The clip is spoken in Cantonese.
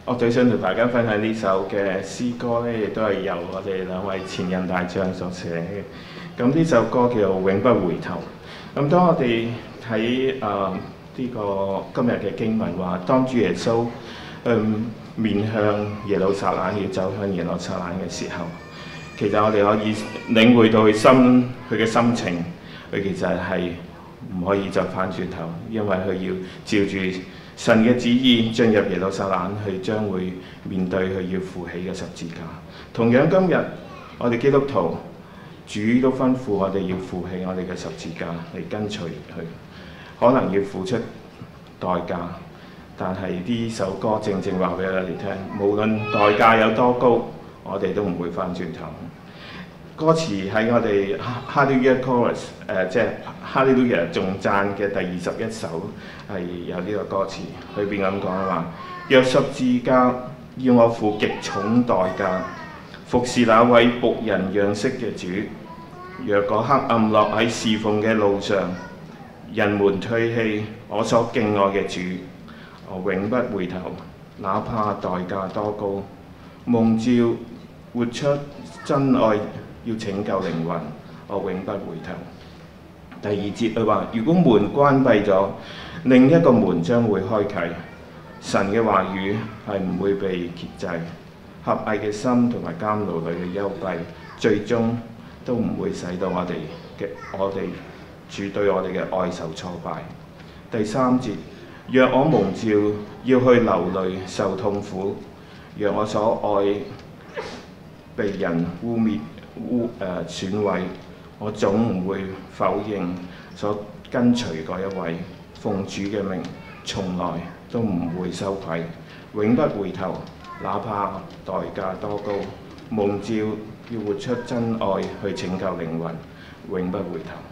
樂隊想同大家分享呢首嘅詩歌咧，亦都係由我哋兩位前任大將所寫嘅。咁呢首歌叫做《永不回頭》。咁當我哋睇呢個今日嘅經文話，當主耶穌面向耶路撒冷，要走向耶路撒冷嘅時候，其實我哋可以領會到佢嘅心情，佢其實係唔可以再翻轉頭，因為佢要照住神嘅旨意進入耶路撒冷，佢將會面對佢要負起嘅十字架。同樣今日我哋基督徒，主都吩咐我哋要負起我哋嘅十字架嚟跟隨佢，可能要付出代價，但係呢首歌正正話俾我哋聽，無論代價有多高，我哋都唔會翻轉頭。歌詞喺我哋 Hallelujah Chorus 即係 Hallelujah 頌讚嘅第21首係有呢個歌詞，裏邊咁講話：若十字架要我付極重代價，服侍那位僕人樣式嘅主；若個黑暗落喺侍奉嘅路上，人們唾棄我所敬愛嘅主，我永不回頭，哪怕代價多高。蒙召活出真愛，要拯救靈魂，我永不回頭。第二節佢話：如果門關閉咗，另一個門將會開啟。神嘅話語係唔會被遏制，狹隘嘅心同埋監牢裏嘅幽閉，最終都唔會使到我哋主對我哋嘅愛受挫敗。第三節：若我蒙召要去流淚受痛苦，若我所愛被人污蔑損毀，我總唔會否認所跟隨嗰一位，奉主嘅名，從來都唔會羞愧，永不回頭，哪怕代價多高。蒙召要活出真愛去拯救靈魂，永不回頭。